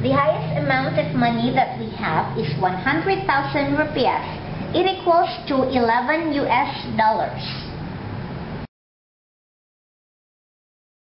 The highest amount of money that we have is 100,000 rupiahs. It equals to 11 US dollars.